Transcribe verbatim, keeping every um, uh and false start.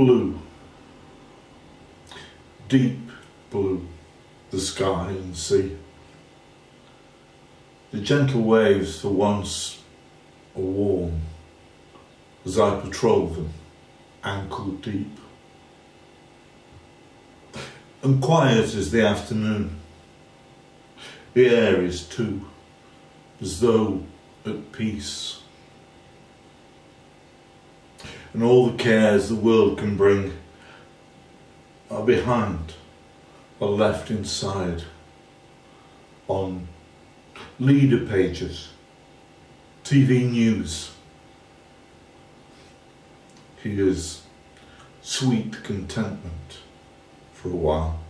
Blue, deep blue, the sky and sea. The gentle waves for once are warm as I patrol them ankle deep. And quiet is the afternoon. The air is too, as though at peace. And all the cares the world can bring are behind, are left inside, on leader pages, T V news. Here's sweet contentment for a while.